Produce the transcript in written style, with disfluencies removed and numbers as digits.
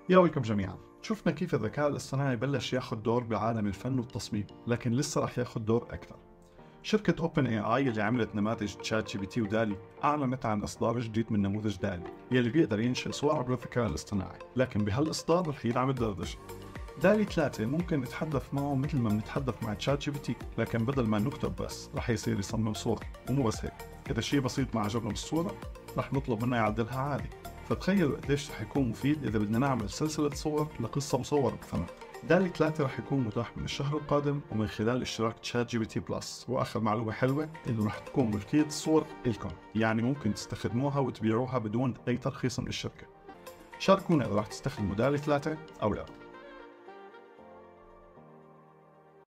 يا ويلكم جميعا. شفنا كيف الذكاء الاصطناعي بلش ياخذ دور بعالم الفن والتصميم، لكن لسه رح ياخذ دور اكثر. شركة اوبن اي اي اللي عملت نماذج تشات جي بي تي ودالي اعلنت عن اصدار جديد من نموذج دالي يلي بيقدر ينشئ صور عبر الذكاء الاصطناعي، لكن بهالاصدار رح يدعم الدردشة. دالي 3 ممكن نتحدث معه مثل ما بنتحدث مع تشات جي بي تي، لكن بدل ما نكتب بس رح يصير يصمم صور. ومو بس هيك، اذا شيء بسيط ما عجبنا بالصورة رح نطلب منه يعدلها عادي. فتخيلوا قديش رح يكون مفيد إذا بدنا نعمل سلسلة صور لقصة مصورة مثلا. دالي 3 رح يكون متاح من الشهر القادم ومن خلال اشتراك تشات جي بي تي بلس. وآخر معلومة حلوة إنه رح تكون ملكية الصور إلكم، يعني ممكن تستخدموها وتبيعوها بدون أي ترخيص من الشركة. شاركونا إذا رح تستخدموا دالي 3 أو لا.